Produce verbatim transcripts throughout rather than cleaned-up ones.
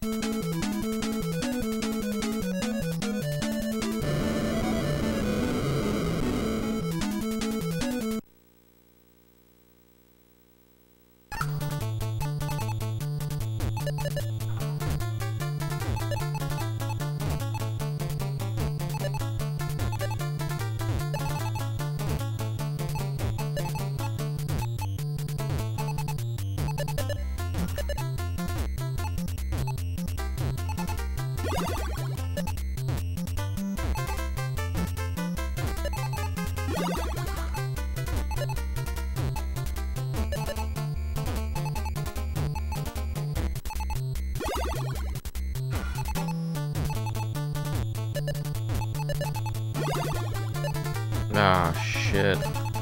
Ah, shit.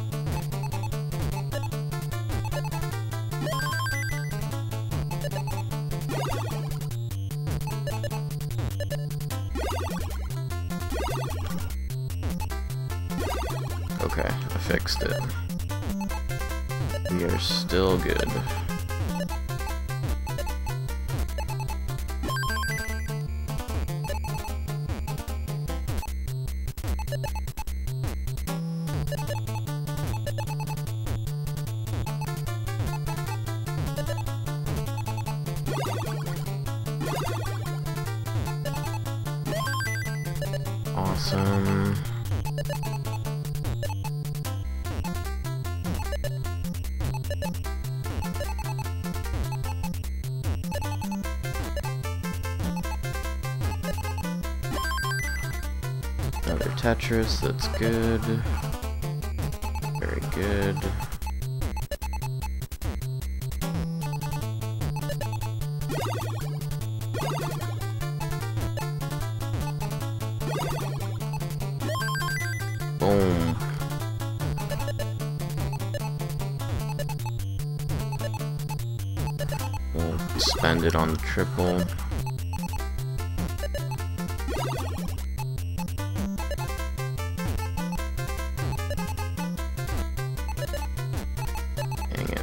Okay, I fixed it. We are still good. Awesome. Another Tetris, that's good. Very good. Boom. We'll spend it on the triple. Dang it.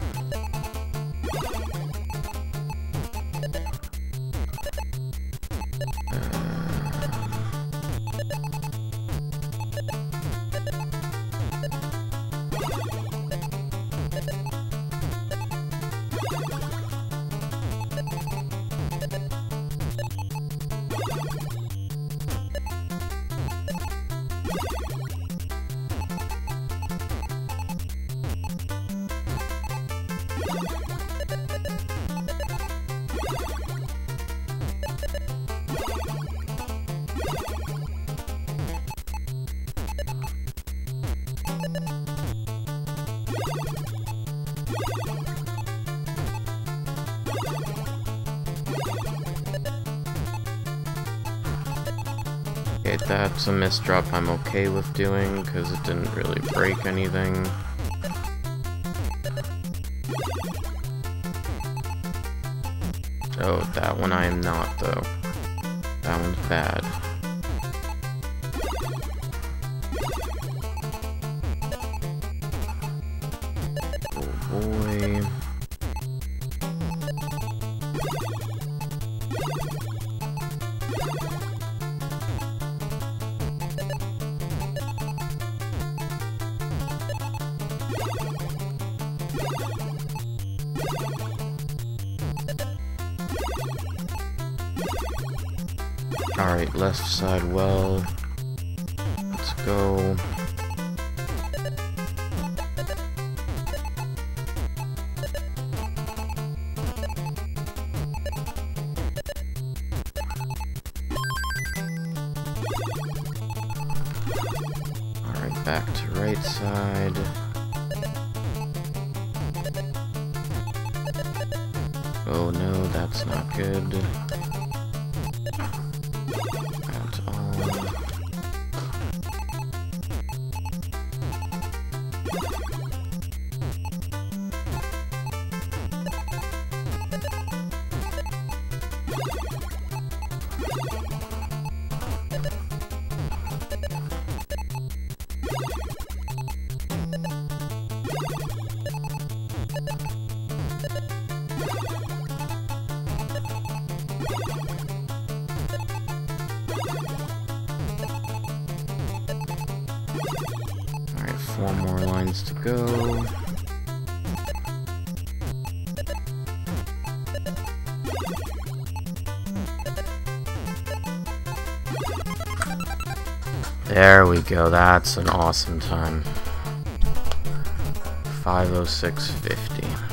Okay, that's a misdrop I'm okay with doing, because it didn't really break anything. Oh, that one I am not, though. That one's bad. Oh boy. Alright, left side well. Let's go. Alright, back to right side. Oh no, that's not good. At all. Four more lines to go. There we go, that's an awesome time. five oh six fifty.